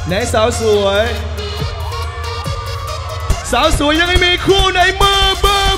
ไหนสาวสวยสาวสวยยังไม่มีคู่ไหนมือ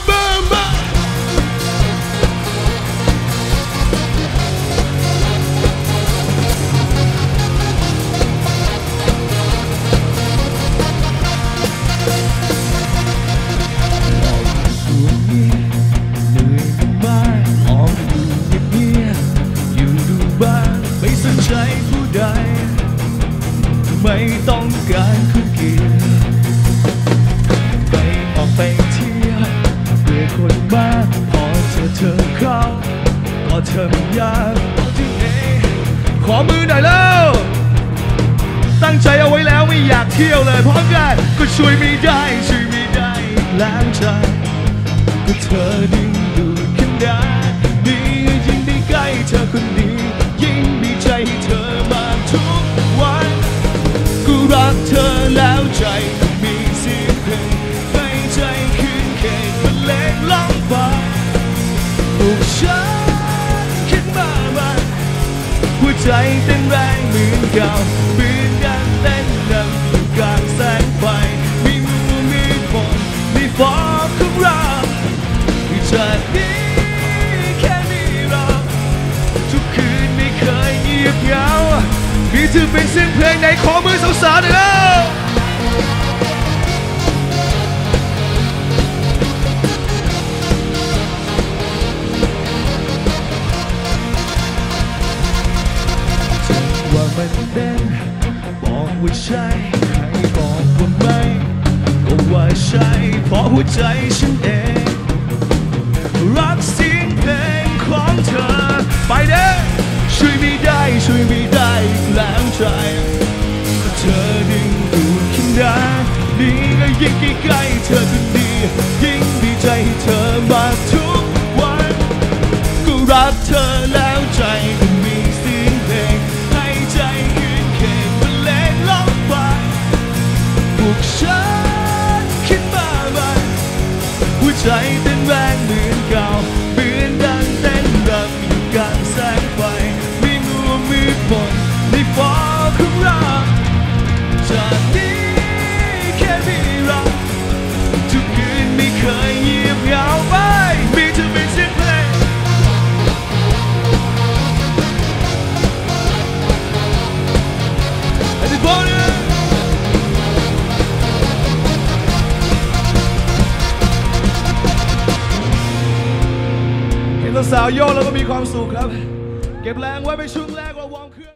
ไม่สนใจผู้ใดไม่ต้องการคู่เกียรไปออกไปเที่ยวด้วยคนมากพอเธอเข้าก็เธอไม่ยากที่ไหนขอมือหน่อยแล้วตั้งใจเอาไว้แล้วไม่อยากเที่ยวเลยเพราะกันก็ช่วยไม่ได้ล้างใจก็เธอดึงดูดขนาดนี้ยิ่งได้ใกล้เธอคนนี้ยิ่งดีใจให้เธอมาทุกวันกูรักเธอแล้วใจมีเสียงเพลงให้ใจคืนเพลงบรรเลงร้องไปปลุกฉันขึ้นมาใหม่หัวใจเต้นแรงเหมือนเก่าเหมือนกันเต้นดังอยู่กลางแสงไฟมีมือมีฝนมีฟองของเราจากนี้แค่มีเราทุกคืนไม่เคยเงียบเหงามีเธอเป็นเสียงเพลงในขอมือสาวๆหน่อยแล้วว่ามันเต้นบอกว่าใช่ใครบอกว่าไม่ก็ว่าใช่เพราะหัวใจฉันเองรักเสียงเพลงของเธอไปเด้ช่วยไม่ได้แล้วใจเธอดึงดูดขนาดนี้ก็ยิ่งใกล้เธอคนดียิ่งดีใจให้เธอมาทุกวันก็รักเธอแล้วใจก็มีเสียงเพลงให้ใจคืนเพลงบรรเลงร้องไปปลุกฉันขึ้นมาใหม่หัวใจเต้นแรงเหมือนเก่าเหมือนดังเต้นรำอยู่กลางแสงไฟมีมัวมืดมนในฟอของเราจากนี้แค่มีเราทุกคืนไม่เคยเงียบเหงาไปมีเธอเป็นเสียงเพลงไอ้ที่บอกเนี่ยสาวโยกแล้วก็มีความสุขครับเก็บแรงไว้ไปช่วงแรกว่าวอร์มเครื่อง